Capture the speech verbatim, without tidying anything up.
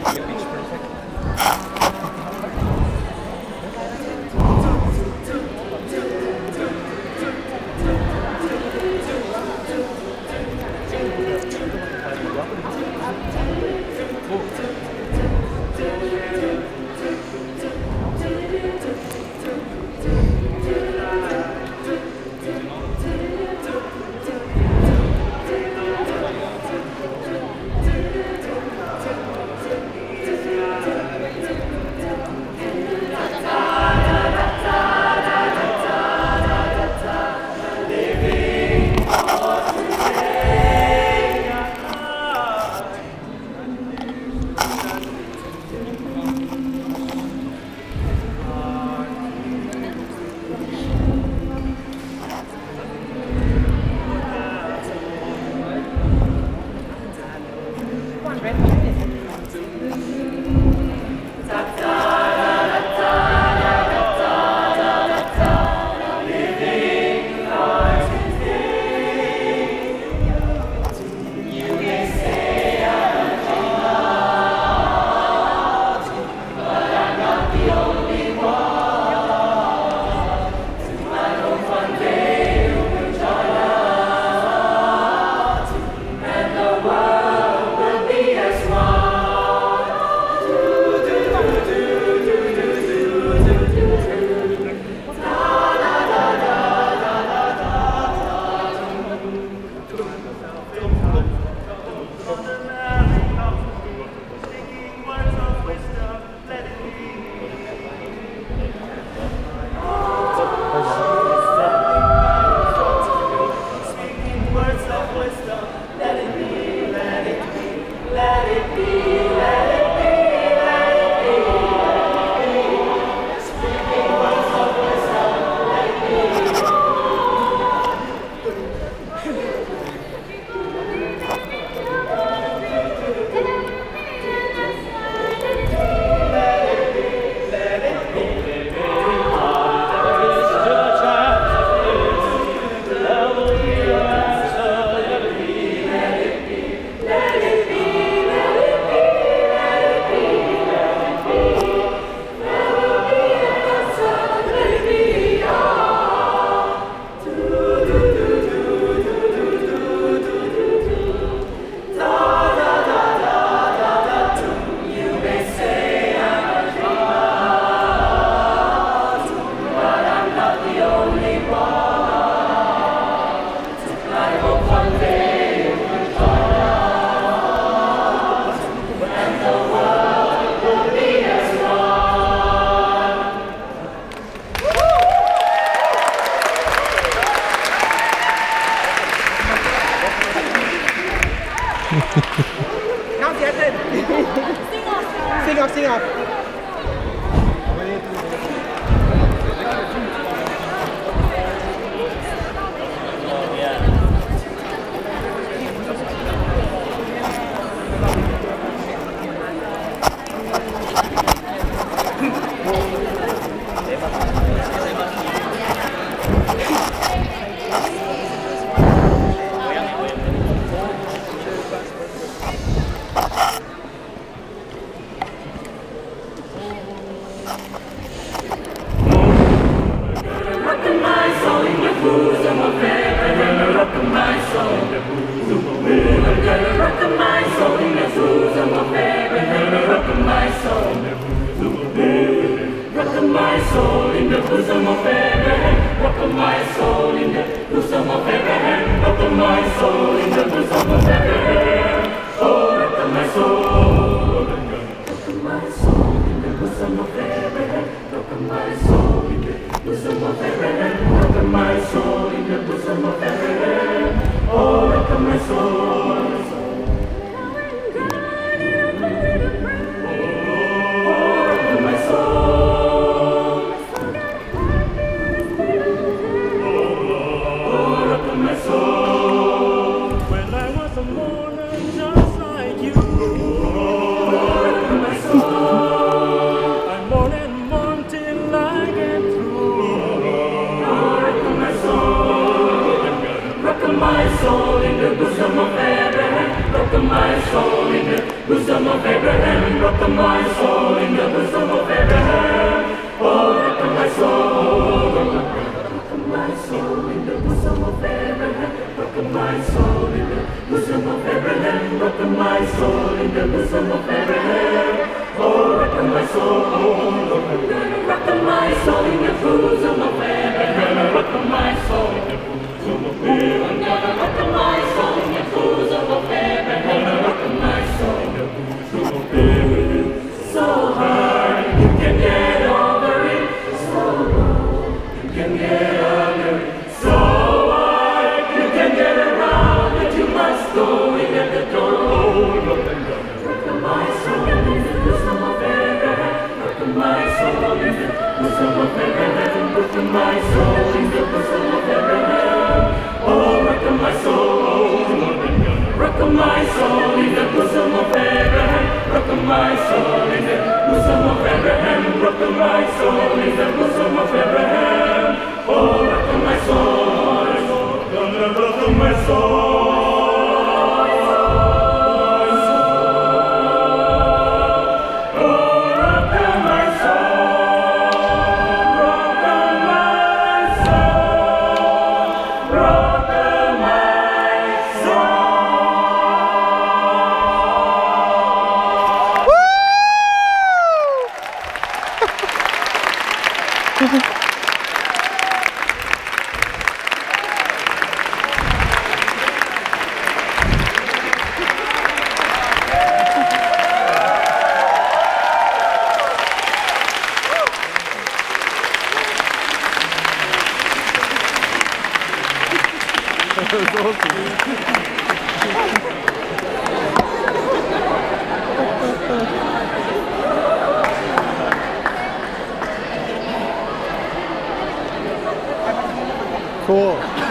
Now get it. Sing off. Sing off, sing off. My soul in the bosom of of Abraham, rock of my soul in the bosom of Abraham. Oh, rock of my soul, rock of my soul in the bosom of Abraham, rock of my soul in the bosom of Abraham, rock of my soul in the bosom of Abraham. Oh, rock of my soul, rock of my soul in the bosom of Abraham, rock of my soul in the bosom of Abraham, rock of my soul in the bosom of Abraham, rock of my soul in the bosom of Abraham. So high you can get over it, so low you can get under it, so wide you can get around it. You must go in at the door. Oh, rock of my soul in the bosom of Abraham, rock of my soul in the bosom of Abraham, rock of my soul in the bosom of Abraham. Oh, rock of my soul, rock of my soul in the bosom of Abraham, rock of my soul in the bosom of Abraham, rock of my soul in the bosom of Abraham. Oh, rock of my soul, rock of my soul. That was awesome. Cool.